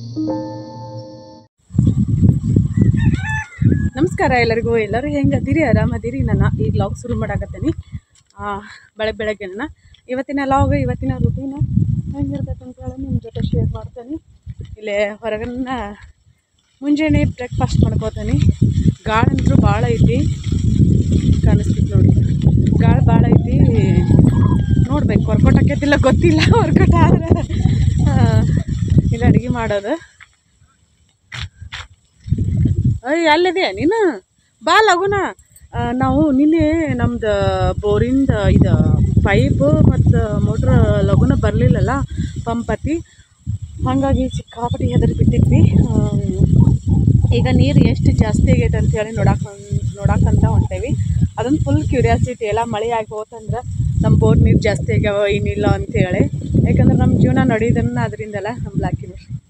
ನಮಸ್ಕಾರ ಎಲ್ಲರಿಗೂ. ಎಲ್ಲರೂ ಹೆಂಗದಿರಿ? ಆರಾಮದಿರಿ? ನಾನು ಈಗ ಲಾಗ್ ಶುರು ಮಾಡಾಕತ್ತೀನಿ. ಬೆಳಗ್ಗೆನ ಇವತ್ತಿನ ಲಾಗ್, ಇವತ್ತಿನ ರುಟೀನ್ ಹೆಂಗಿರ್ತೈತೆ ಅಂತೇಳಿ ನಿಮ್ಮ ಜೊತೆ ಶೇರ್ ಮಾಡ್ತೀನಿ. ಇಲ್ಲೇ ಹೊರಗನ್ನ ಮುಂಜಾನೆ ಬ್ರೇಕ್ಫಾಸ್ಟ್ ಮಾಡ್ಕೋತೀನಿ. ಗಾಳಂತೂ ಭಾಳ ಐತಿ, ಕಾಣಿಸ್ತೈತಿ ನೋಡಿ. ಗಾಳಿ ಭಾಳ ಐತಿ, ನೋಡ್ಬೇಕು ವರ್ಕೌಟ್ ಆಕೈತಿಲ್ಲ ಗೊತ್ತಿಲ್ಲ. ವರ್ಕೌಟ್ ಆದ್ರೆ ಇಲ್ಲಿ ಅಡುಗೆ ಮಾಡೋದು. ಅಲ್ಲಿದೆ ನೀನು ಬಾ ಲಗುನ. ನಾವು ನಿನ್ನೆ ನಮ್ದು ಬೋರಿಂದ ಇದು ಪೈಪು ಮತ್ತು ಮೋಟ್ರ್ ಲಗುನ ಬರಲಿಲ್ಲಲ್ಲ, ಪಂಪತಿ. ಹಾಗಾಗಿ ಸಿಕ್ಕಾಪಟ್ಟಿ ಹೆದರಿ ಬಿಟ್ಟಿದ್ವಿ. ಈಗ ನೀರು ಎಷ್ಟು ಜಾಸ್ತಿ ಆಗೈತೆ ಅಂಥೇಳಿ ನೋಡಾಕಂತ ಹೊಂಟೇವಿ. ಅದೊಂದು ಫುಲ್ ಕ್ಯೂರಿಯಾಸಿಟಿ. ಎಲ್ಲ ಮಳೆ ಆಗಿ ಹೋತಂದ್ರೆ ನಮ್ಮ ಬೋರ್ ನೀರು ಜಾಸ್ತಿ ಆಗ್ಯಾವ ಏನಿಲ್ಲ ಅಂಥೇಳಿ. ಯಾಕಂದ್ರೆ ನಮ್ಮ ಜೀವನ ನಡೆಯೋದನ್ನ ಅದರಿಂದಲ್ಲ. ನಮ್ಮ ಲಾಕಿ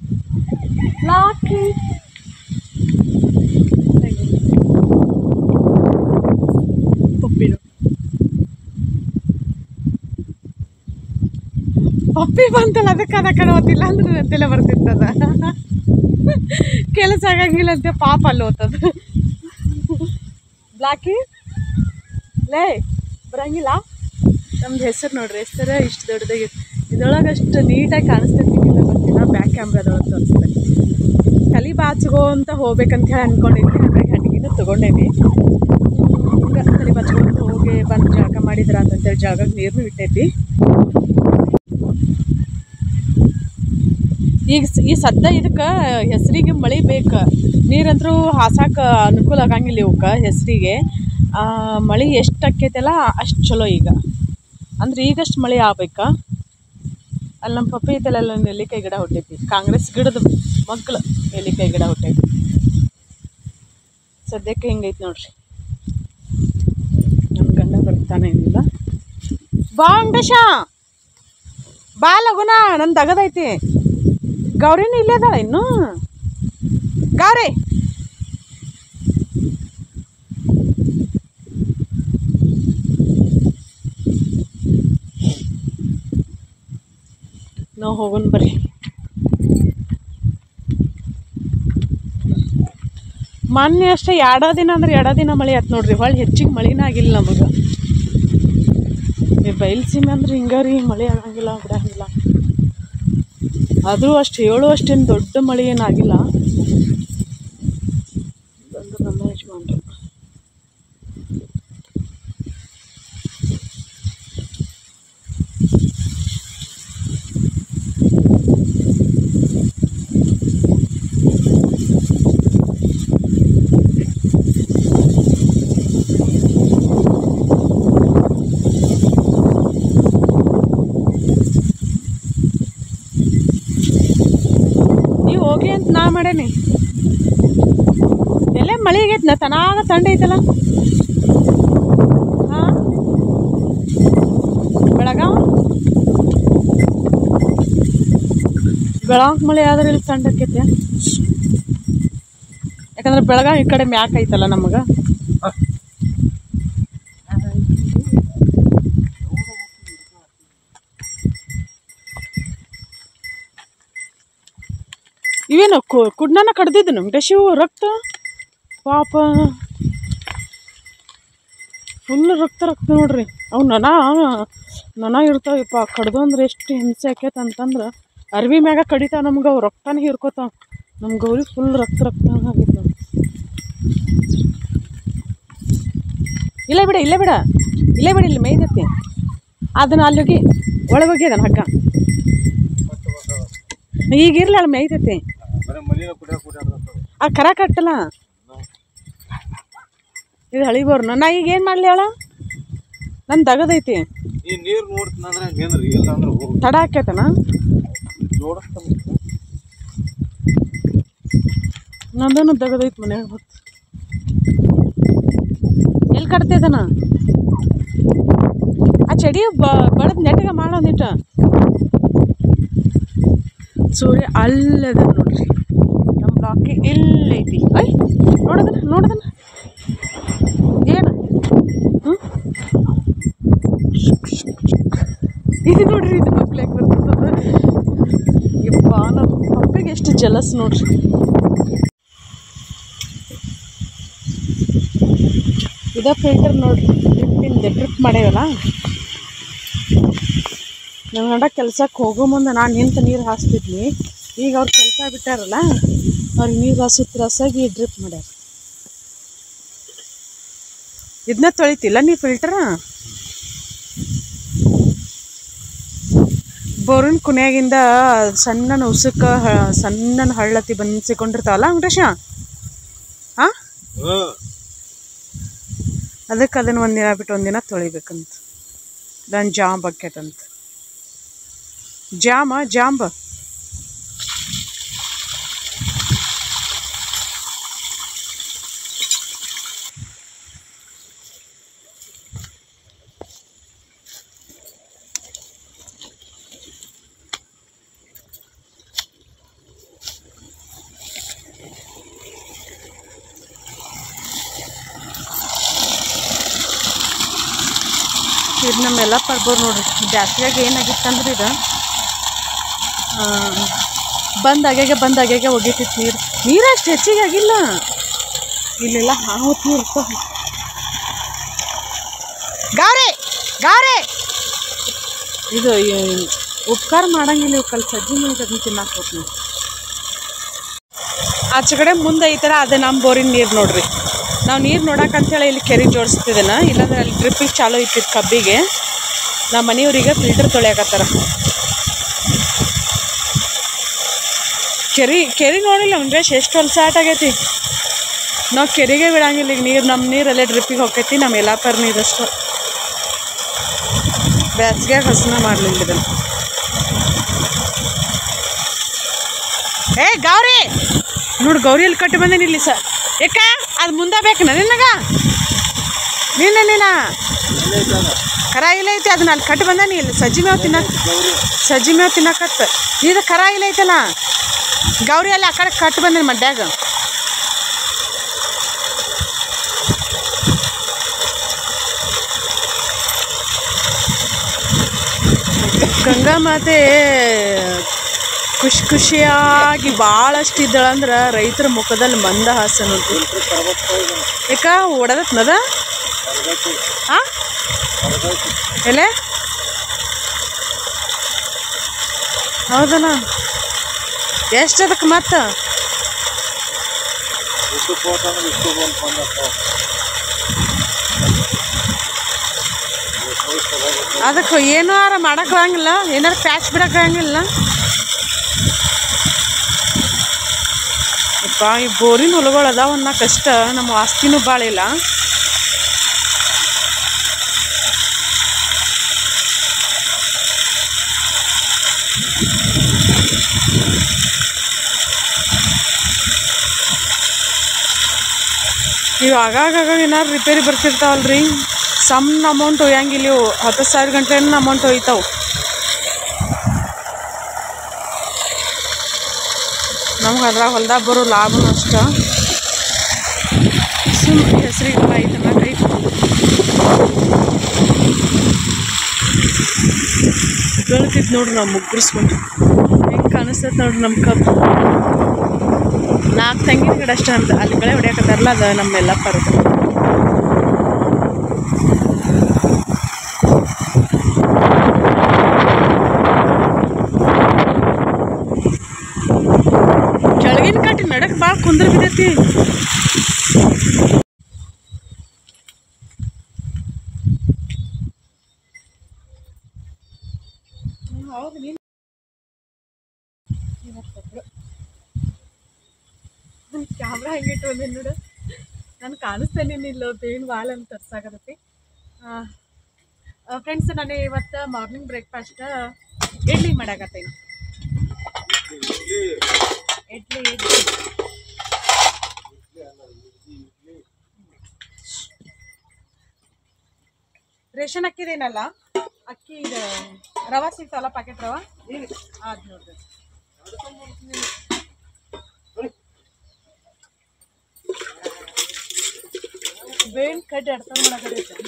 ಲಾಕಿ ಪಪ್ಪಿದು ಪಪ್ಪಿ ಬಂತಲ್ಲ, ಅದಕ್ಕೆ ಕಡೆ ಓದಿಲ್ಲ ಅಂದ್ರೆ ಅಂತೆಲ್ಲ ಬರ್ತಿರ್ತದ. ಕೆಲಸ ಆಗಂಗಿಲ್ಲ ಅಂತ ಪಾಪ ಅಲ್ಲಿ ಓದ್ತದ. ಬ್ಲಾಕಿ ಲೇ ಬರಂಗಿಲ್ಲ. ನಮ್ದು ಹೆಸರು ನೋಡ್ರಿ, ಹೆಸರು ಇಷ್ಟು ದೊಡ್ಡದಾಗಿತ್ತು. ಇದ್ರೊಳಗೆ ಅಷ್ಟು ನೀಟಾಗಿ ಕಾಣಿಸ್ತೈತಿ ಇಲ್ಲ ಗೊತ್ತಿಲ್ಲ. ಬ್ಯಾಕ್ ಕ್ಯಾಮ್ರಾದೊಳಗೆ ತೋರಿಸ್ತೈತಿ. ತಲೆ ಬಾಚ್ಗೋ ಅಂತ ಹೋಗ್ಬೇಕಂತ ಹೇಳಿ ಅಂದ್ಕೊಂಡಿದ್ವಿ. ಹಾಗಾಗಿ ಅಡುಗೆನೂ ತೊಗೊಂಡೇವಿ. ಹಿಂಗೆ ತಲೆ ಬಾಚ್ಕೊಂಡು ಹೋಗಿ ಬಂದು ಜಳಕ ಮಾಡಿದ್ರ ಅಂತೇಳಿ ಜಳಗಕ್ಕೆ ನೀರನ್ನು ಇಟ್ಟೈತಿ. ಈಗ ಈ ಸದ್ಯ ಇದಕ್ಕೆ ಹೆಸರಿಗೆ ಮಳೆ ಬೇಕು. ನೀರಂತರೂ ಹಾಸಾಕ ಅನುಕೂಲ ಆಗಂಗಿಲ್ಲ ಇವಕ್ಕೆ. ಹೆಸರಿಗೆ ಮಳೆ ಎಷ್ಟು ಆಕೈತಲ್ಲ ಅಷ್ಟು ಚಲೋ. ಈಗ ಅಂದ್ರೆ ಈಗಷ್ಟು ಮಳೆ ಆಗ್ಬೇಕಾ. ಅಲ್ಲಿ ನಮ್ಮ ಪಪ್ಪಿ ಐತಲ್ಲ, ಅಲ್ಲಿ ನೆಲ್ಲಿಕಾಯಿ ಗಿಡ ಹುಟ್ಟೈತಿ. ಕಾಂಗ್ರೆಸ್ ಗಿಡದ ಮಗ್ಳು ನೆಲ್ಲಿಕಾಯಿ ಗಿಡ ಹುಟ್ಟೈತಿ. ಸದ್ಯಕ್ಕೆ ಹಿಂಗೈತಿ ನೋಡ್ರಿ. ನಮ್ಮ ಗಂಡ ಬರ್ತಾನೆ ಇಲ್ಲ. ಬಾ ಅಂಕೇಶ, ಬಾ ಲಗುನ, ನನ್ನ ದಗದೈತಿ. ಗೌರಿನೂ ಇಲ್ಲೇ ಅದಾಳ ಇನ್ನು. ಗೌರಿ ನಾವು ಹೋಗೋಣ ಬರ್ರಿ. ಮೊನ್ನೆ ಅಷ್ಟೇ ಎರಡ ದಿನ ಮಳೆ ಆಯ್ತು ನೋಡ್ರಿ. ಹೊಳ್ಳಿ ಹೆಚ್ಚಿಗೆ ಮಳೆನೇ ಆಗಿಲ್ಲ ನಮಗೆ. ಬಯಲ್ಸೀಮೆ ಅಂದ್ರೆ ಹಿಂಗಾರಿ, ಮಳೆ ಆಗಂಗಿಲ್ಲ ಬಿಡಂಗಿಲ್ಲ. ಆದರೂ ಅಷ್ಟು ಹೇಳುವಷ್ಟೇನು ದೊಡ್ಡ ಮಳೆ ಏನಾಗಿಲ್ಲ. ಬಂದು ನಮ್ಮ ಯಜಮಾನ್ರು ಹೋಗಿ ಅಂತ ನಾ ಮಾಡೇನಿ. ಎಲ್ಲೇ ಮಳೆ ಆಗೈತಿ ನಾ ತನಾಗ ತಂಡ ಐತಲ್ಲ. ಹಾಂ ಬೆಳಗಾವ್ ಮಳೆ ಆದ್ರೆ ಇಲ್ಲಿ ತಂಡ ಆಕೈತೆ. ಯಾಕಂದ್ರೆ ಬೆಳಗಾವ್ ಈ ಕಡೆ ಮ್ಯಾಕ್ ಐತಲ್ಲ ನಮಗೆ. ಇವೇನು ಕುಡ್ನಾನ ಕಡ್ದಿದ್ದು ನಮ್ಗೆ ಶಿವು ರಕ್ತ. ಪಾಪ ಫುಲ್ ರಕ್ತ ನೋಡ್ರಿ. ಅವು ನನ ಇರ್ತಾವಪ್ಪ. ಕಡ್ದು ಅಂದ್ರೆ ಎಷ್ಟು ಹಿಂಸೆ ಆಕೈತೆ ಅಂತಂದ್ರೆ ಅರ್ವಿ ಮ್ಯಾಗ ಕಡಿತಾವ ನಮ್ಗೆ. ಅವು ರಕ್ತನೇ ಹಿರ್ಕೋತಾವ. ನಮ್ಮ ಗೌರಿ ಫುಲ್ ರಕ್ತ ಆಗೈತೆ ನೋಡಿ. ಇಲ್ಲೇ ಬಿಡ ಇಲ್ಲಿ ಮೇಯ್ದೈತಿ. ಅದನ್ನ ಅಲ್ಲಿ ಹೋಗಿ ಒಳಗೆ ಹೋಗಿ ಅದನ್ನ ಹಗ್ಗ ಈಗ ಇರ್ಲಿ, ಅಲ್ಲಿ ಮೇಯ್ತೈತಿ. ಆ ಕರ ಕಟ್ಟಲ್ಲ ಇದು ಹಳಿ ಬೋರ್ನ. ನಾ ಈಗ ಏನು ಮಾಡಲಿ ಹೇಳ? ನನ್ನ ದಗದೈತಿ. ತಡ ಆಕೈತನ ನಂದನು ದಗದೈತಿ ಮನ್ಯಾಗ. ಹೊತ್ತು ಎಲ್ಲಿ ಕಟ್ತೈತನ ಆ ಚಡಿ ಬಡದ್ ನೆಟ್ಟಗೆ ಮಾಡೋದಿಟ್ಟ. ಸೂರ್ಯ ಅಲ್ಲದ ನೋಡ್ರಿ. ನಮ್ಮ ಬ್ಲಾಕಿ ಇಲ್ಲೈತಿ. ನೋಡದನ ಏನು ಇದು ನೋಡ್ರಿ. ಇದು ಮಕ್ಳಿಗೆ ಬರ್ತದ. ಯಪ್ಪ ನಮ್ಮ ಪಪ್ಪಿ ಫಿಲ್ಟರ್ಗೆ ಎಷ್ಟು ಜಲಸ್ ನೋಡ್ರಿ. ಇದ ಫಿಲ್ಟರ್ ನೋಡ್ರಿ, ಡ್ರಿಪ್ ಮಾಡ್ಯಾವಲ್ಲ. ನನ್ನ ಗಂಡ ಕೆಲ್ಸಕ್ಕೆ ಹೋಗೋ ಮುಂದೆ ನಾನು ನಿಂತು ನೀರು ಹಾಸ್ತಿದ್ನಿ. ಈಗ ಅವ್ರು ಕೆಲಸ ಬಿಟ್ಟಾರಲ್ಲ, ಅವ್ರಿಗೆ ನೀರು ಹಾಸೋದ್ರಾಸಾಗಿ ಡ್ರಿಪ್ ಮಾಡ್ಯಾರ. ಇದನ್ನ ತೊಳಿತಿಲ್ಲ ನೀ ಫಿಲ್ಟರ್. ಬೋರಿನ ಕುಣಿಯಾಗಿಂದ ಸಣ್ಣ ಉಸುಕ ಸಣ್ಣ ಹಳ್ಳತಿ ಬಂದ್ಸಿಕೊಂಡಿರ್ತಾವಲ್ಲ ವೆಂಕಟೇಶ, ಹಾಂ ಅದಕ್ಕೆ ಅದನ್ನು ಒಂದಿನ ಬಿಟ್ಟು ಒಂದಿನ ತೊಳಿಬೇಕಂತ. ನನ್ನ ಜಾಮ್ ಬಕೆಟ್ ಅಂತ, ಜಾಂಬ ಇದು ನಮ್ಮೆಲ್ಲ ಪರ್ಬೋರು ನೋಡ್ರಿ. ಬ್ಯಾಸ್ಗ್ಯಾಗ ಏನಾಗಿತ್ತಂದ್ರೆ ಇದು ಬಂದಾಗ್ಯಾಗೆ ಒಗಿತಿತ್ತು ನೀರು ಅಷ್ಟು ಹೆಚ್ಚಿಗೆ ಆಗಿಲ್ಲ. ಇಲ್ಲೆಲ್ಲ ಹಾವತ್ತು ನೀರು ಇರ್ತಾವೆ. ಗಾರೆ ಇದು ಉಪಕಾರ ಮಾಡಂಗಿಲ್ಲ. ಇವು ಸಜ್ಜಿ ಮೇಲೆ ಅದನ್ನ ತಿನ್ನಕ್ಕೆ ಹೋಗ್ತೀವಿ. ಆಚೆ ಕಡೆ ಮುಂದೆ ಐತರ ಅದೇ ನಮ್ಮ ಬೋರಿನ ನೀರು ನೋಡ್ರಿ. ನಾವು ನೀರು ನೋಡಕ್ಕಂತೇಳಿ ಇಲ್ಲಿ ಕೆರೆ ಜೋಡಿಸ್ತಿದ್ದೇನೆ, ಇಲ್ಲಾಂದ್ರೆ ಅಲ್ಲಿ ಡ್ರಿಪ್ಪಿಗೆ ಚಾಲೂ ಇಟ್ಟಿತ್ತು ಕಬ್ಬಿಗೆ. ನಮ್ಮ ಮನೆಯವ್ರಿಗೆ ಫಿಲ್ಟರ್ ತೊಳೆಯಕತ್ತಾರ. ಕೆರೆ ನೋಡಿಲ್ಲ ವೆಂಕಟೇಶ್, ಎಷ್ಟು ಹೊಲ್ಸಾಟ ಆಗೈತಿ. ನಾವು ಕೆರೆಗೆ ಬಿಡಂಗಿಲ್ಲ ಈಗ ನೀರು. ನಮ್ಮ ನೀರಲ್ಲೇ ಡ್ರಿಪ್ಪಿಗೆ ಹೋಗ್ತೈತಿ. ನಮ್ಮ ಎಲ್ಲಾಪರ ನೀರಷ್ಟು ಬ್ಯಾಸ್ಗ್ಯಾಗ ಹಸನ ಮಾಡಲಿಲ್ಲ ಇದನ್ನು. ಗೌರಿ ನೋಡು, ಗೌರಿಯಲ್ಲಿ ಕಟ್ಟಿ ಬಂದೇನಿ ಇಲ್ಲಿ ಯಾಕ ಅದು ಮುಂದೆ ಬೇಕು ನಿನಗ. ನೀನ ಕರ ಇಲ್ಲ ಐತಿ, ಅದನ್ನ ಅಲ್ಲಿ ಕಟ್ಟಿ ಬಂದಾನಿ. ಇಲ್ಲಿ ಸಜ್ಜಿ ಮೇವು ತಿನ್ನಕತ್ತ. ಇದು ಕರ ಇಲ್ಲ ಐತಲ್ಲ, ಗೌರಿ ಅಲ್ಲಿ ಆ ಕಡೆ ಕಟ್ಟಿ ಬಂದೇನಿ ಮಡ್ಯಾಗ. ಗಂಗಾ ಮಾತೆ ಖುಷಿಯಾಗಿ ಭಾಳಷ್ಟು ಇದ್ದಳಂದ್ರೆ ರೈತರ ಮುಖದಲ್ಲಿ ಮಂದಹಾಸ ನೋಡ್ರಿ. ಯಾಕ ಓಡದತ್ನದ ಹಾಂ ಎಲೆ ಹೌದಲ್ಲ. ಎಷ್ಟು ಅದಕ್ಕೆ ಮತ್ತೆ ಅದಕ್ಕೆ ಏನಾರ ಮಾಡಕ್ಕೆ ಆಗಂಗಿಲ್ಲ, ಏನಾರು ಪ್ಯಾಚ್ ಬಿಡಕ್ಕೆ ಆಗಂಗಿಲ್ಲ. ಈ ಬೋರಿನ ಹೊಲಗಳು ಅದಾವ ಅನ್ನಕಷ್ಟ, ನಮ್ಮ ಆಸ್ತಿನೂ ಭಾಳ ಇಲ್ಲ. ಇವು ಆಗಾಗ ಏನಾರು ರಿಪೇರಿ ಬರ್ತಿರ್ತಾವಲ್ರಿ, ಸಣ್ಣ ಅಮೌಂಟ್ ಒಯ್ಯಂಗಿಲ್ಲ. ಇವು 10,000 ಗಂಟೆ ಅಮೌಂಟ್ ಒಯ್ತಾವೆ. ನಮ್ಗೆ ಅದ್ರಾಗ ಹೊಲ್ದಾಗ ಬರೋ ಲಾಭನೂ ಅಷ್ಟ. ಹೆಸರಿಗೆ ಐತೆ ಅನ್ನಕೈ ಬೆಳ್ತಿತ್ತು ನೋಡ್ರಿ. ನಾವು ಮುಗ್ಗಿಸ್ಕೊಂಡು ಹೆಂಗೆ ಕಾಣಿಸ್ತೈತೆ ನೋಡ್ರಿ ನಮ್ಮ ಕಬ್ಬು. 4 ತೆಂಗಿನ ಗಿಡ ಅಷ್ಟೇ ಅಂತ ಅಲ್ಲಿ ಕಡೆ ಹೊಡ್ಯಾಕತ್ತಾರಲ್ಲ, ಅದು ನಮ್ಮೆಲ್ಲ ಪರ್ದು. ಕೆಳಗಿನ ಕಟ್ಟಿ ನಡಕ್ ಭಾಳ ಕುಂದ್ರ ಬಿದ್ದೈತಿ. ಹೌದು, ನೀನು ಕ್ಯಾಮ್ರಾ ಹೆಂಗಿಟ್ಟು ಬಂದೇನು ನೋಡು. ನಾನು ಕಾಣಿಸ್ತೇನೆ ಇಲ್ಲ ಬೇವಿನ ವಾಲ್ ಅಂತ ತರ್ಸಾಕತ್ತೈತಿ. ಫ್ರೆಂಡ್ಸ್, ನಾನು ಇವತ್ತು ಮಾರ್ನಿಂಗ್ ಬ್ರೇಕ್ಫಾಸ್ಟ್ ಇಡ್ಲಿ ಮಾಡಾಕತ್ತೇನೆ. ಇಡ್ಲಿ ರೇಷನ್ ಅಕ್ಕಿದೇನಲ್ಲ, ಅಕ್ಕಿ ಇದು ರವೆ ಸಿಗ್ತಾವಲ್ಲ, ಪ್ಯಾಕೆಟ್ ರವೆ ಅದು ನೋಡ್ರಿ. ಬೇವಿನ ಕಡ್ಡಿ ಅಡ್ತ ಮಾಡಕತ್ತೈತೆ.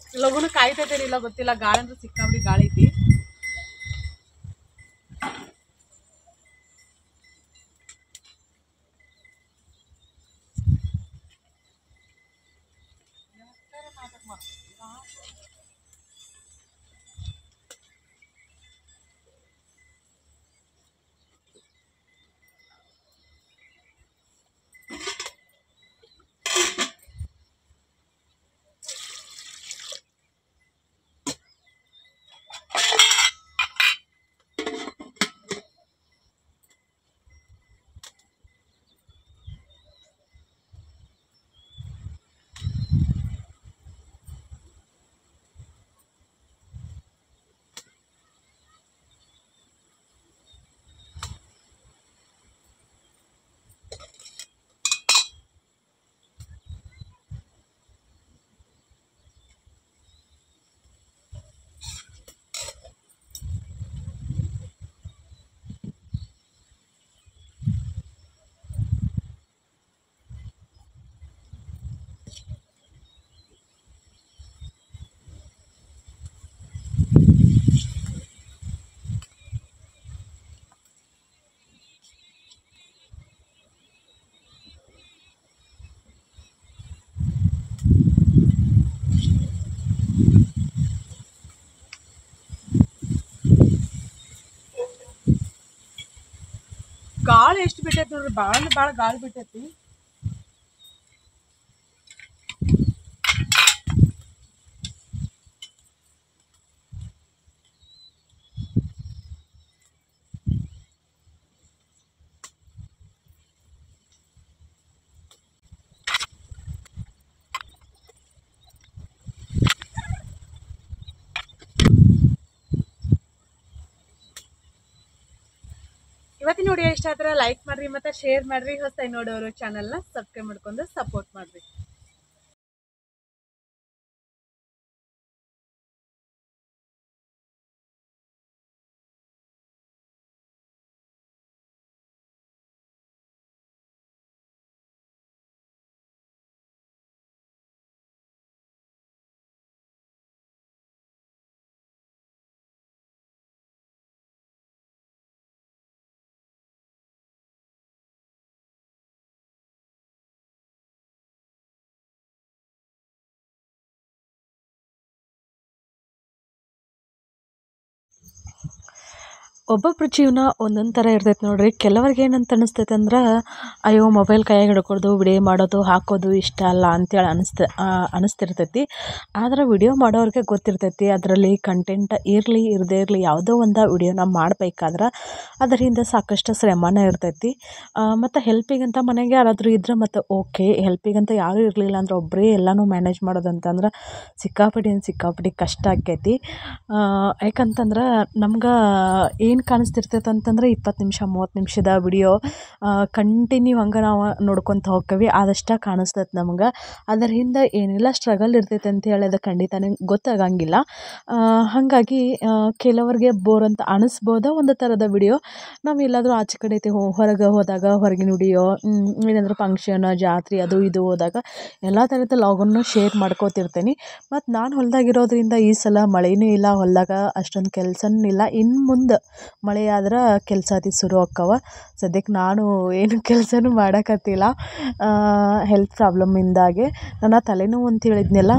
ಲಗುನ ಕಾಯ್ತೈತೆ ಇಲ್ಲ ಗೊತ್ತಿಲ್ಲ, ಗಾಳಿ ಅಂದ್ರೆ ಸಿಕ್ಕಾಬಿಡಿ ಗಾಳಿ ಐತಿ. ಗಾಳಿ ಎಷ್ಟು ಬಿಟ್ಟೈತಿ ನೋಡ್ರಿ, ಭಾಳ ಗಾಳಿ ಬಿಟ್ಟೈತಿ. ಇವತ್ತಿನ ವಿಡಿಯೋ ಇಷ್ಟ ಆದ್ರೆ ಲೈಕ್ ಮಾಡ್ರಿ ಮತ್ತೆ ಶೇರ್ ಮಾಡ್ರಿ. ಹೊಸದಾಗಿ ನೋಡೋರು ಚಾನಲ್ನ ಸಬ್ಸ್ಕ್ರೈಬ್ ಮಾಡ್ಕೊಂಡು ಸಪೋರ್ಟ್ ಮಾಡ್ರಿ. ಒಬ್ಬೊಬ್ರ ಜೀವನ ಒಂದೊಂದು ಥರ ಇರ್ತೈತೆ ನೋಡ್ರಿ. ಕೆಲವ್ರಿಗೆ ಏನಂತ ಅನಿಸ್ತೈತೆ ಅಂದ್ರೆ ಅಯ್ಯೋ ಮೊಬೈಲ್ ಕೈಯಾಗ ಹಿಡ್ಕೊಳ್ದು ವಿಡಿಯೋ ಮಾಡೋದು ಹಾಕೋದು ಇಷ್ಟ ಅಲ್ಲ ಅಂತೇಳಿ ಅನಿಸ್ತಿರ್ತೈತಿ. ಆದ್ರೆ ವಿಡಿಯೋ ಮಾಡೋರಿಗೆ ಗೊತ್ತಿರ್ತೈತಿ ಅದರಲ್ಲಿ ಕಂಟೆಂಟ್ ಇರಲಿ ಇರದೇ ಇರಲಿ ಯಾವುದೋ ಒಂದು ವಿಡಿಯೋನ ಮಾಡಬೇಕಾದ್ರೆ ಅದರಿಂದ ಸಾಕಷ್ಟು ಶ್ರಮನೇ ಇರ್ತೈತಿ. ಮತ್ತು ಹೆಲ್ಪಿಗಂತ ಮನೆಗೆ ಯಾರಾದರೂ ಇದ್ರೆ ಮತ್ತು ಓಕೆ, ಹೆಲ್ಪಿಗಂತ ಯಾರೂ ಇರಲಿಲ್ಲ ಅಂದ್ರೆ ಒಬ್ಬರೇ ಎಲ್ಲನೂ ಮ್ಯಾನೇಜ್ ಮಾಡೋದಂತಂದ್ರೆ ಸಿಕ್ಕಾಪಟ್ಟಿ ಕಷ್ಟ ಆಕ್ಕೈತಿ. ಯಾಕಂತಂದ್ರೆ ನಮ್ಗೆ ಏನು ಕಾಣಿಸ್ತಿರ್ತೈತೆ ಅಂತಂದ್ರೆ 20 ನಿಮಿಷ 30 ನಿಮಿಷದ ವಿಡಿಯೋ ಕಂಟಿನ್ಯೂ ಹಂಗೆ ನಾವು ನೋಡ್ಕೊತ ಹೋಗ್ತೀವಿ, ಆದಷ್ಟು ಕಾಣಿಸ್ತೈತೆ ನಮ್ಗೆ. ಅದರ ಹಿಂದೆ ಏನೆಲ್ಲ ಸ್ಟ್ರಗಲ್ ಇರ್ತೈತೆ ಅಂತ ಹೇಳಿ ಅದು ಖಂಡಿತನೇ ಗೊತ್ತಾಗಂಗಿಲ್ಲ. ಹಾಗಾಗಿ ಕೆಲವರಿಗೆ ಬೋರ್ ಅಂತ ಅನಿಸ್ಬೋದು ಒಂದು ಥರದ ವಿಡಿಯೋ. ನಾವು ಎಲ್ಲಾದರೂ ಆಚೆ ಕಡೆ ಹೊರಗೆ ಹೋದಾಗ ಹೊರಗಿನ ವಿಡಿಯೋ, ಏನಾದರೂ ಫಂಕ್ಷನ್ ಜಾತ್ರೆ ಅದು ಇದು ಹೋದಾಗ ಎಲ್ಲ ಥರದ ಲಾಗನ್ನು ಶೇರ್ ಮಾಡ್ಕೋತಿರ್ತೀನಿ. ಮತ್ತು ನಾನು ಹೊಲದಾಗಿರೋದ್ರಿಂದ ಈ ಸಲ ಮಳೆನೂ ಇಲ್ಲ, ಹೊಲದಾಗ ಅಷ್ಟೊಂದು ಕೆಲಸನೂ ಇಲ್ಲ. ಇನ್ನು ಮುಂದೆ ಮಳೆ ಆದ್ರೆ ಕೆಲಸ ಶುರು ಆಕ್ಕವ. ಸದ್ಯಕ್ಕೆ ನಾನು ಏನು ಕೆಲಸನೂ ಮಾಡೋಕತ್ತಿಲ್ಲ ಹೆಲ್ತ್ ಪ್ರಾಬ್ಲಮ್ಮಿಂದಾಗಿ. ನನ್ನ ತಲೆನೋವು ಅಂತ ಹೇಳಿದ್ನೆಲ್ಲ,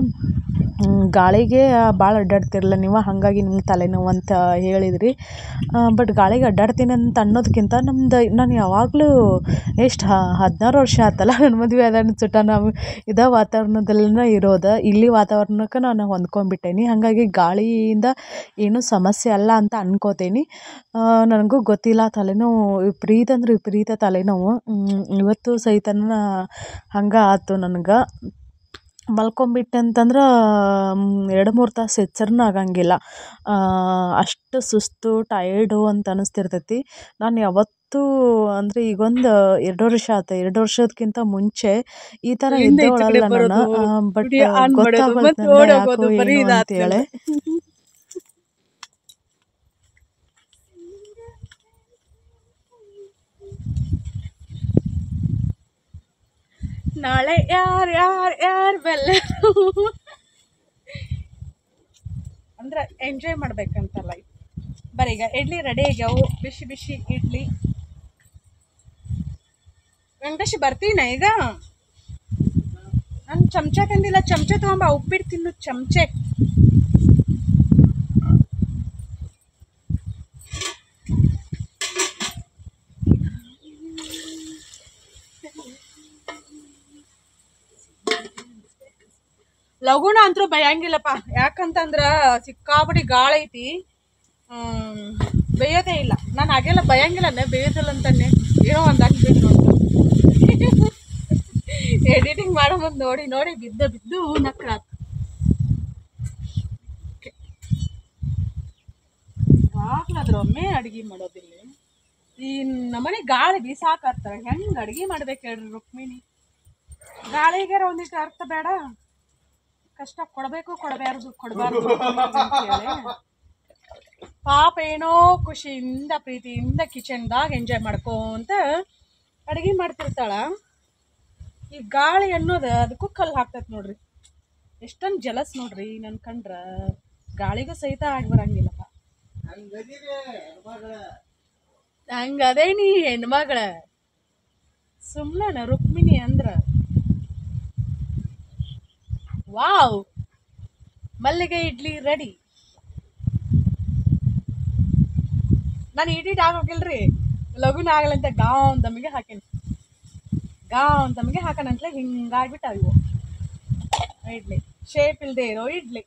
ಗಾಳಿಗೆ ಭಾಳ ಅಡ್ಡಾಡ್ತಿರಲ್ಲ ನೀವು, ಹಾಗಾಗಿ ನಿಮ್ಗೆ ತಲೆನೋವು ಅಂತ ಹೇಳಿದ್ರಿ. ಬಟ್ ಗಾಳಿಗೆ ಅಡ್ಡಾಡ್ತೀನಿ ಅಂತ ಅನ್ನೋದಕ್ಕಿಂತ ನಾನು ಯಾವಾಗಲೂ ಎಷ್ಟು 16 ವರ್ಷ ಆಯ್ತಲ್ಲ ನನ್ನ ಮದುವೆ ಆದ ಸುಟ್ಟ ನಾವು ಇದೇ ವಾತಾವರಣದಲ್ಲೇ ಇರೋದು. ಇಲ್ಲಿ ವಾತಾವರಣಕ್ಕೆ ನಾನು ಹೊಂದ್ಕೊಂಡ್ಬಿಟ್ಟೇನಿ. ಹಾಗಾಗಿ ಗಾಳಿಯಿಂದ ಏನೂ ಸಮಸ್ಯೆ ಅಲ್ಲ ಅಂತ ಅನ್ಕೋತೀನಿ. ನನಗೂ ಗೊತ್ತಿಲ್ಲ, ತಲೆನೋವು ವಿಪರೀತ ತಲೆನೋವು. ಇವತ್ತು ಸಹಿತನ ಹಂಗೆ ಆಯ್ತು ನನಗೆ. ಮಲ್ಕೊಂಬಿಟ್ಟೆ ಅಂತಂದ್ರೆ 2-3 ತಾಸು ಎಚ್ಚರನೂ ಆಗಂಗಿಲ್ಲ, ಅಷ್ಟು ಸುಸ್ತು ಟಯರ್ಡು ಅಂತ ಅನ್ನಿಸ್ತಿರ್ತೈತಿ. ನಾನು ಯಾವತ್ತೂ ಅಂದರೆ ಈಗೊಂದು 2 ವರ್ಷ ಆಯ್ತು, 2 ವರ್ಷದಕ್ಕಿಂತ ಮುಂಚೆ ಈ ಥರ ಎದ್ದೇಳಲ್ಲ ನಾನು. ಬಟ್ ಗೊತ್ತಾಗೋಯ್ತು ನನಗೆ ಯಾಕೋ ಏನು ಅಂತೇಳಿ. ನಾಳೆ ಯಾರು ಬಲ್ಲ ಅಂದ್ರೆ ಎಂಜಾಯ್ ಮಾಡ್ಬೇಕಂತ ಲೈಫ್. ಬರೀ ಈಗ ಇಡ್ಲಿ ರೆಡಿ ಆಗ್ಯಾವು, ಬಿಸಿ ಬಿಸಿ ಇಡ್ಲಿ. ವೆಂಕಟೇಶ್ ಬರ್ತೀನ ಈಗ? ನಾನು ಚಮಚ ತಂದಿಲ್ಲ, ಚಮಚ ತಗೊಂಬ, ಉಪ್ಪಿಟ್ಟು ತಿನ್ನು ಚಮಚೆ. ಲಗುಣ ಅಂತೂ ಬೈಯಂಗಿಲ್ಲಪ್ಪ, ಯಾಕಂತಂದ್ರ ಸಿಕ್ಕಾಪಟ್ಟಿ ಗಾಳಿ ಐತಿ. ಬೇಯೋದೇ ಇಲ್ಲ. ನಾನು ಹಾಗೆಲ್ಲ ಬೈಯಂಗಿಲ್ಲ, ಬೇಯೋದಿಲ್ಲ ಅಂತಾನೆ ಏನೋ ಒಂದು ಹಾಕ್ಬೇಕು ಅಂತ ಎಡಿಟಿಂಗ್ ಮಾಡೋ ಮುಂದೆ ನೋಡಿ ನೋಡಿ ಬಿದ್ದು ಬಿದ್ದು ನಕ್ರಾತ್. ಯಾಕ್ಲಾದ್ರ ಒಮ್ಮೆ ಅಡ್ಗೆ ಮಾಡೋದಿಲ್ಲ. ಈ ನಮ್ಮನೆ ಗಾಳಿ ಬೀಸಾಕತ್ತಾರ, ಹೆಂಗ್ ಅಡ್ಗೆ ಮಾಡ್ಬೇಕು ಹೇಳ್ರಿ ರುಕ್ಮಿಣಿ? ಗಾಳಿಗಾರ ಒಂದಿಟ್ಟು ಅರ್ಥ ಬೇಡ, ಕಷ್ಟ ಕೊಡಬೇಕು ಕೊಡಬಾರ್ದು ಅಂತೇಳಿ ಪಾಪ ಏನೋ ಖುಷಿಯಿಂದ ಪ್ರೀತಿಯಿಂದ ಕಿಚನ್ದಾಗ ಎಂಜಾಯ್ ಮಾಡ್ಕೊಂತ ಅಡುಗೆ ಮಾಡ್ತಿರ್ತಾಳ. ಈ ಗಾಳಿ ಅನ್ನೋದು ಅದಕ್ಕೂ ಕಲ್ಲು ಹಾಕ್ತೈತೆ ನೋಡ್ರಿ. ಎಷ್ಟೊಂದು ಜಲಸ್ ನೋಡ್ರಿ, ನನ್ ಕಂಡ್ರ ಗಾಳಿಗೂ ಸಹಿತ ಆಗಿ ಬರಂಗಿಲ್ಲಪ್ಪ. ಹಂಗದೇ ನೀ ಹೆಣ್ಮಗಳ, ಸುಮ್ಮನೆ ರುಕ್ಮಿಣಿ ಅಂದ್ರ. ವಾವ್, ಮಲ್ಲಿಗೆ ಇಡ್ಲಿ ರೆಡಿ. ನಾನು ಇಡಿಟ್ ಆಗೋಗಿಲ್ರಿ, ಲಗುನ ಆಗಲಂತ ಗಾವ್ ದಮ್ಮಿಗೆ ಹಾಕೇನಿ. ಗಾವ್ ದಮ್ಮಿಗೆ ಹಾಕನಂತಲೇ ಹಿಂಗಾಗ್ಬಿಟ್ಟು ಇವು ಇಡ್ಲಿ, ಶೇಪ್ ಇಲ್ದೇ ಇರೋ ಇಡ್ಲಿ.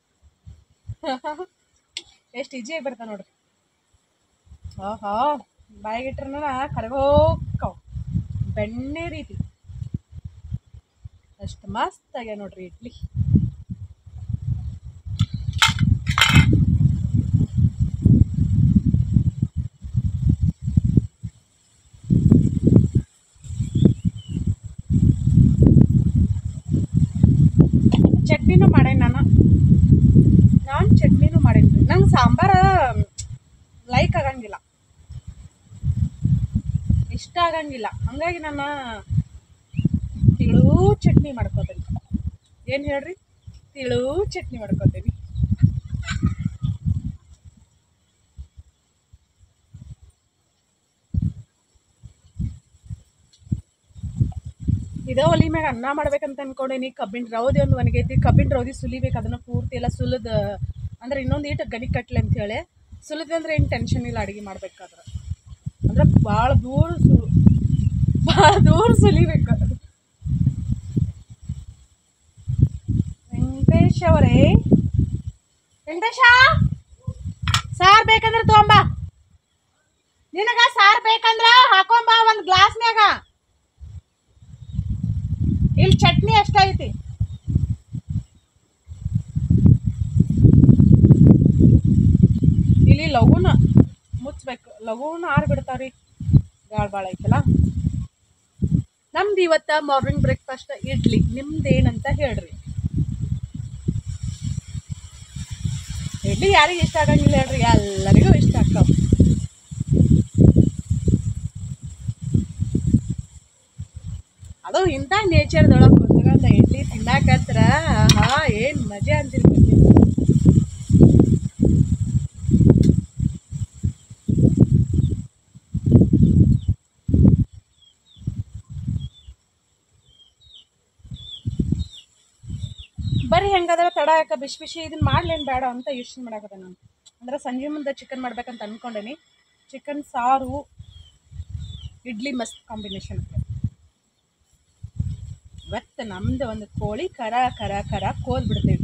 ಎಷ್ಟು ಈಜಿಯಾಗಿ ಬರ್ತಾವ ನೋಡ್ರಿ. ಓಹೋ, ಬಾಯಿಗಿಟ್ರನ ಕರಗೋಕ್ಕವ್ ಬೆಣ್ಣೆ ರೀತಿ. ಅಷ್ಟು ಮಸ್ತ್ ಆಗ್ಯಾವ ನೋಡ್ರಿ ಇಡ್ಲಿ. ಚಟ್ನಿನೂ ಮಾಡೇನಿ ನಾನು ಚಟ್ನಿನೂ ಮಾಡೇನಿ. ನಂಗೆ ಸಾಂಬಾರ ಲೈಕ್ ಆಗಂಗಿಲ್ಲ, ಇಷ್ಟ ಆಗಂಗಿಲ್ಲ. ಹಂಗಾಗಿ ನಾನು ತಿಳು ಚಟ್ನಿ ಮಾಡ್ಕೋತೀನಿ. ಏನು ಹೇಳ್ರಿ, ತಿಳು ಚಟ್ನಿ ಮಾಡ್ಕೋತೀನಿ. ಇದೇ ಒಲಿ ಮ್ಯಾಗ ಅನ್ನ ಮಾಡ್ಬೇಕಂತ ಅನ್ಕೊಂಡೇನಿ. ಕಬ್ಬಿನ ರೌದಿ ಒಂದು ಒಣಗೈತಿ, ಕಬ್ಬಿನ ರೌದಿ ಸುಲಿಬೇಕು. ಅದನ್ನ ಪೂರ್ತಿ ಎಲ್ಲ ಸುಲಿದ ಅಂದ್ರೆ ಇನ್ನೊಂದು ಈಟು ಗಣಿ ಕಟ್ಲೆ ಅಂತ ಹೇಳಿ ಸುಲಿದ್ವಿ ಅಂದ್ರೆ ಏನು ಟೆನ್ಷನ್ ಇಲ್ಲ ಅಡುಗೆ ಮಾಡ್ಬೇಕಾದ್ರೆ. ಅಂದ್ರೆ ಭಾಳ ದೂರ ಸುಲಿಬೇಕು. ವೆಂಕಟೇಶ್ ಅವರೇ, ವೆಂಕಟೇಶ, ಸಾರು ಬೇಕಂದ್ರೆ ತೊಗೊಂಬ. ನಿನಗ ಸಾರು ಬೇಕಂದ್ರ ಹಾಕೊಂಬ ಒಂದು ಗ್ಲಾಸ್ನ್ಯಾಗ. ಇಲ್ಲಿ ಚಟ್ನಿ ಅಷ್ಟೈತಿ. ಇಲ್ಲಿ ಲಘುನ ಮುಚ್ಚಬೇಕು, ಲಘುನ ಆರು ಬಿಡ್ತಾವ್ರಿ, ಗಾಳ ಭಾಳ ಐತಲ್ಲ. ನಮ್ದು ಇವತ್ತ ಮಾರ್ನಿಂಗ್ ಬ್ರೇಕ್ಫಾಸ್ಟ್ ಇಡ್ಲಿ. ನಿಮ್ದೇನಂತ ಹೇಳ್ರಿ. ಇಡ್ಲಿ ಯಾರಿಗೆ ಇಷ್ಟ ಆಗಂಗಿಲ್ಲ ಹೇಳ್ರಿ, ಎಲ್ಲರಿಗೂ ಇಷ್ಟ ಆಗ್ತಾವ. ಅದು ಇಂಥ ನೇಚರ್ದೊಳಗೆ ಕುತ್ಕೊಂಡ ಇಡ್ಲಿ ತಿನ್ನಾಕತ್ರ ಏನು ಮಜಾ ಅಂತಿರ್ಬೇಕು. ಬರೀ ಹೆಂಗಾದ್ರೆ ತಡ ಯಾಕೆ ಬಿಸಿ ಬಿಸಿ ಇದನ್ನ ಮಾಡ್ಲೇನು ಬೇಡ ಅಂತ ಯೋಚನೆ ಮಾಡಾಕತ್ತೆ ನಾನು. ಅಂದ್ರೆ ಸಂಜೆ ಮುಂದೆ ಚಿಕನ್ ಮಾಡ್ಬೇಕಂತ ಅನ್ಕೊಂಡೇನಿ. ಚಿಕನ್ ಸಾರು ಇಡ್ಲಿ ಮಸ್ತ್ ಕಾಂಬಿನೇಷನ್. ಇವತ್ತು ನಮ್ದು ಒಂದು ಕೋಳಿ ಕರ ಕರ ಕರ ಕೋಲ್ ಬಿಡ್ತೇವೆ.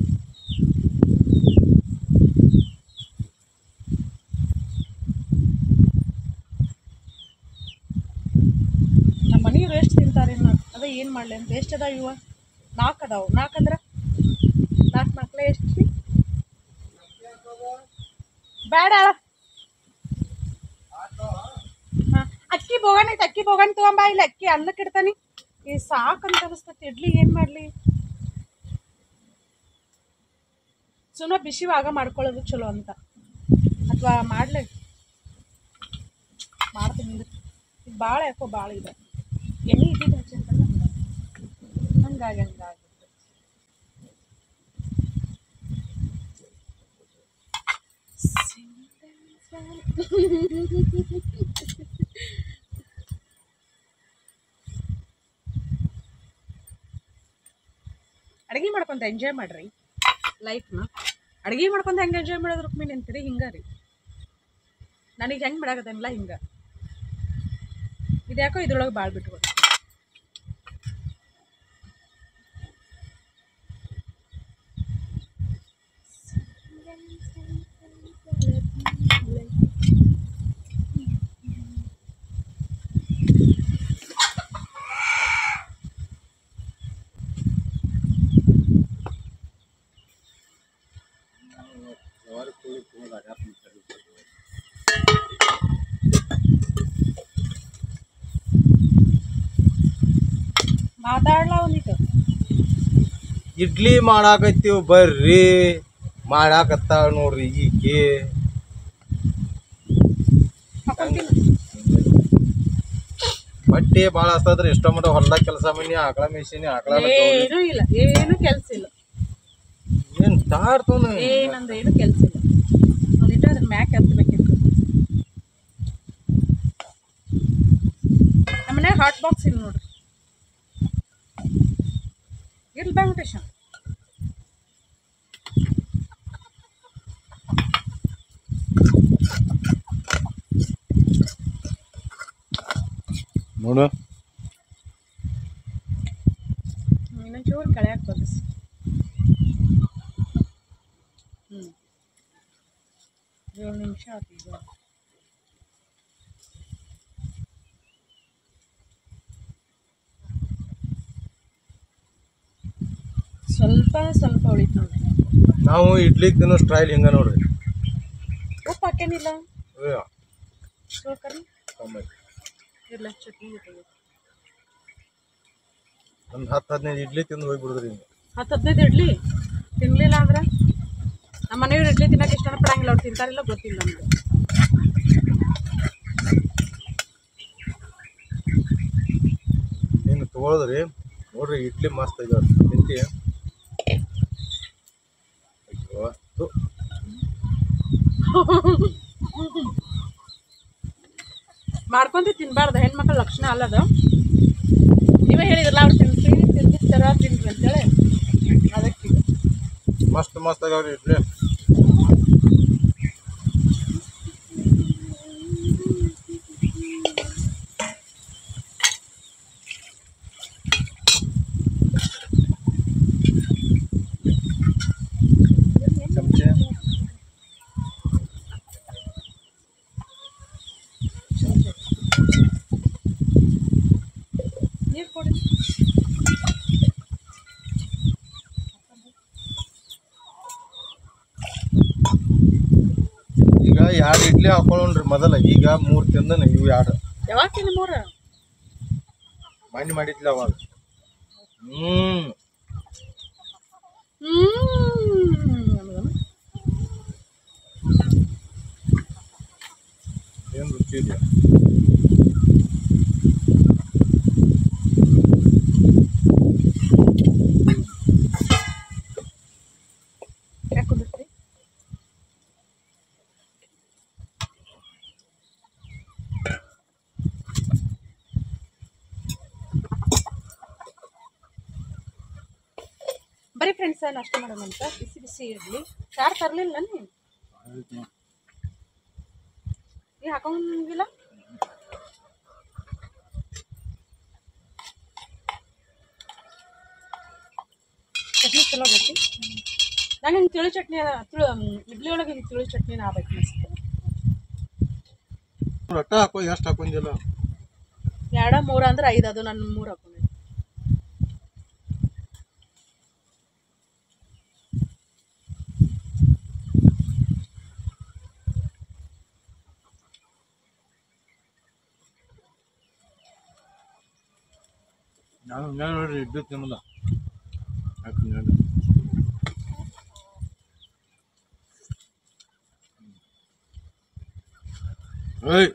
ನಮ್ಮ ಮನೆಯವ್ರು ಎಷ್ಟು ತಿಂತಾರೆ ಅದ ಏನು ಮಾಡಲಿ ಅಂತ. ಎಷ್ಟು ಅದಾವ ಇವ? 4 ಅದಾವು. 4 ಅಂದ್ರೆ 4 ಮಕ್ಳು ಎಷ್ಟು ರೀ? ಬೇಡ, ಹಾಂ ಅಕ್ಕಿ ಬೋಗಣ್ ಐತೆ, ಅಕ್ಕಿ ಬೋಗಣ್ ತೊಗೊಂಬ. ಇಲ್ಲ ಅಕ್ಕಿ ಅನ್ನಕ್ಕೆ ಇಡ್ತಾನೆ. ಈ ಸಾಕಂತ ಅನಿಸ್ತೈತಿ ಇಡ್ಲಿ, ಏನು ಮಾಡಲಿ? ಸುಮ್ಮನೆ ಬಿಸಿವಾಗ ಮಾಡ್ಕೊಳ್ಳೋದು ಚಲೋ ಅಂತ, ಅಥವಾ ಮಾಡ್ಲಿ ಮಾಡ್ತೀನಿ. ಇದು ಭಾಳ ಯಾಕೋ ಭಾಳ ಇದೆ, ಎಣ್ಣೆ ಇದ್ದಿದ್ದು ಹಚ್ಚಿರ್ತಾನೆ ಹಂಗಾಗಿ. ಅಡುಗೆ ಮಾಡ್ಕೊಂತ ಎಂಜಾಯ್ ಮಾಡ್ರಿ ಲೈಫ್ನ. ಅಡುಗೆ ಮಾಡ್ಕೊಂತ ಹೆಂಗೆ ಎಂಜಾಯ್ ಮಾಡೋದು ರುಕ್ಮಿಣಿ ಅಂತೀರಿ? ಹಿಂಗೆ ರೀ ನನಗೆ ಹೆಂಗೆ ಮಾಡಾಕತ್ತೇನಿಲ್ಲ ಹಿಂಗೆ. ಇದ್ಯಾಕೋ ಇದ್ರೊಳಗೆ ಭಾಳ ಬಿಟ್ಕೊಡಿ. ಮಾತಾಡ್ಲಾ ಒಂದಿಟ್ಟು. ಇಡ್ಲಿ ಮಾಡಾಕತ್ತೀವಿ ಬರ್ರಿ, ಮಾಡಾಕತ್ತಾಳ ನೋಡ್ರಿ ಈಕಿ. ಬಟ್ಟೆ ಭಾಳ ಹಸ್ತದ್ರಿ. ಇಷ್ಟ ಮಟ್ಟ ಹೊಲ್ದಾಗ ಕೆಲಸ ಮನಿ ಆಕಳ ಮೇಸಿನಿ ಆಕಳ ಏನೂ ಇಲ್ಲ, ಏನು ಕೆಲಸ ಇಲ್ಲ. ಏನ್ ತಾಡ್ತೋನ ಏನಂದ್ರೆ ಏನು ಕೆಲಸ ಇಲ್ಲ. ಒಂದಿಟ್ಟು ಅದ್ರ ಮ್ಯಾಕ್ ಎತ್ತಬೇಕಿತ್ತು. ನಮ್ಮ ಮನ್ಯಾಗ ಹಾಟ್ ಬಾಕ್ಸ್ ಇಲ್ಲ ನೋಡ್ರಿ. ಇರ್ಲಿ ಬಾ ವೆಂಕಟೇಶ. ನೋಡು ಇನ್ನೊಂಚೂರು ಕಳೆಯಾಕೆ ಬದಸ್. 7 ನಿಮಿಷ ಆಯ್ತು ಈಗ. ಸ್ವಲ್ಪ ಸ್ವಲ್ಪ ಉಳಿತು ನೋಡ್ರಿ. ನಾವು ಇಡ್ಲಿ ತಿನ್ನೋ ಸ್ಟೈಲ್ ಹಿಂಗ ನೋಡ್ರಿ. ಉಪ್ಪು ಹಾಕೇನಿಲ್ಲ ಕರಿ ಇಲ್ಲ ಚಟ್ನಿ ಜೊತೆಗೆ ಒಂದು 10-15 ಇಡ್ಲಿ ತಿಂದು ಹೋಗ್ಬಿಡುದ್ರಿ. 10-15 ಇಡ್ಲಿ ತಿನ್ಲಿಲ್ಲ ಅಂದ್ರೆ ನಮ್ಮ ಮನೆಯವ್ರು ಇಡ್ಲಿ ತಿನ್ನಕ್ಕೆ ಇಷ್ಟ ಪಡಂಗಿಲ್ಲ. ಅವ್ರು ತಿಂತಾರಿಲ್ಲ ಗೊತ್ತಿಲ್ಲ ನಮ್ಗೆ. ಹಿಂಗೆ ತೊಗೊಳದ್ರಿ ನೋಡ್ರಿ. ಇಡ್ಲಿ ಮಸ್ತ್ ಇದಾವ ತಿಂತಿ. ಮಾಡ್ಕೊಂತ ತಿನ್ಬಾರ್ದು, ಹೆಣ್ಮಕ್ಳ ಲಕ್ಷಣ ಅಲ್ಲದ. ನೀವೇ ಹೇಳಿದ್ರಲ್ಲ ಅವ್ರು ತಿಂದಿರ್ತಾರ ತಿನ್ರಿ ಅಂತೇಳಿ. ಅದಕ್ಕೆ ಮಸ್ತ್ ಮಸ್ತ್ ಆಗ್ಯಾವ್ರಿ ಇಡ್ಲಿ. ಚಮಚೆ ನೀರು ಕೊಡಿ. ಈಗ 2 ಇಡ್ಲಿ ಹಾಕೊಳ್ಳೋಣ್ರಿ ಮೊದಲ. ಈಗ 3 ತಿಂದನ ಇವು 2. ಯಾವಾಗ ತಿನ್ನ 3 ಮಣ್ಣು ಮಾಡಿದ್ಲ ಅವಾಗ. ಏನು ರುಚಿ ಇದೆಯಾ? ಯಾಕೊಂಡ್ರಿ ಬರೀ ಫ್ರೆಂಡ್ಸ್ ನಾಷ್ಟ ಮಾಡೋಣ ಅಂತ ಬಿಸಿ ಬಿಸಿ ಇಡ್ಲಿ. ಚಾರ್ ತರಲಿಲ್ಲ ನೀನು? ಈ ಹಾಕೊಂಗಿಲ್ಲ. ಚಟ್ನಿ ಚಲೋ ಆಗೈತಿ. ನಂಗೆ ಹಿಂಗೆ ತಿಳಿ ಚಟ್ನಿ ಇಡ್ಲಿ ಒಳಗೆ ಹಿಂಗೆ ತಿಳಿ ಚಟ್ನಿನ ಆಗ್ಬೇಕು ಅನಿಸುತ್ತೆ. ರೊಟ್ಟ ಹಾಕೋ ಎಷ್ಟು ಹಾಕೊಂಡಿಲ್ಲ? 2 3 ಅಂದ್ರೆ 5. ಅದು ನಾನು 3 ಹಾಕೊಂಡಿದ್ದೆ. ನಾನು ನೋಡ್ರಿ ಇಡ್ಲಿ ತಿನ್ನಲ್ಲ. ಏಯ್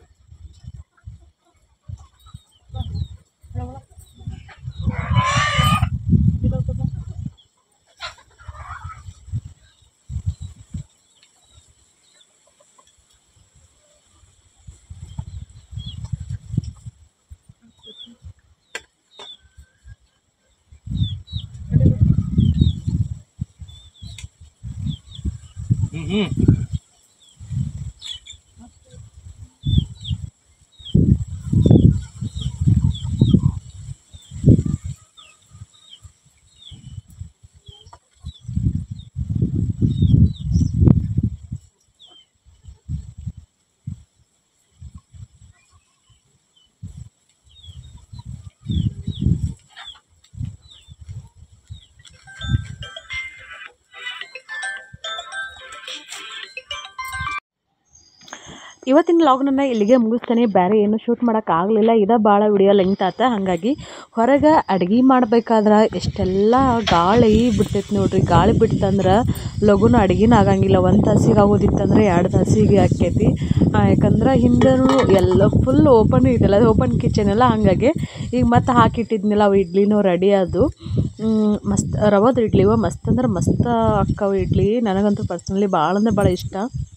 ಇವತ್ತಿನ ಲಾಗ್ನನ್ನು ಇಲ್ಲಿಗೆ ಮುಗಿಸ್ತೇನೆ. ಬೇರೆ ಏನು ಶೂಟ್ ಮಾಡೋಕ್ಕಾಗಲಿಲ್ಲ, ಇದು ಭಾಳ ವಿಡಿಯೋ ಲೆಂತ್ ಆತ. ಹಾಗಾಗಿ ಹೊರಗೆ ಅಡುಗೆ ಮಾಡ್ಬೇಕಾದ್ರೆ ಎಷ್ಟೆಲ್ಲ ಗಾಳಿ ಬಿಡ್ತೈತೆ ನೋಡ್ರಿ. ಗಾಳಿ ಬಿಡ್ತಂದ್ರೆ ಲಘುನ ಅಡುಗೆನ ಆಗಂಗಿಲ್ಲ. 1 ತಾಸಿಗೆ ಆಗೋದಿತ್ತಂದ್ರೆ 2 ತಾಸಿಗೆ ಆಕ್ಕೈತಿ. ಯಾಕಂದ್ರೆ ಹಿಂದೂ ಎಲ್ಲ ಫುಲ್ ಓಪನ್ ಇದೆಲ್ಲ, ಅದು ಓಪನ್ ಕಿಚನ್ ಎಲ್ಲ. ಹಾಗಾಗಿ ಈಗ ಮತ್ತೆ ಹಾಕಿಟ್ಟಿದ್ನಿಲ್ಲ ಅವು ಇಡ್ಲಿನೂ ರೆಡಿ ಅದು. ಮಸ್ತ್ ರವದ ಇಡ್ಲಿ ಮಸ್ತ್ ಅಂದ್ರೆ ಮಸ್ತ್ ಅಕ್ಕವು ಇಡ್ಲಿ. ನನಗಂತೂ ಪರ್ಸ್ನಲಿ ಭಾಳ ಅಂದ್ರೆ ಭಾಳ ಇಷ್ಟ.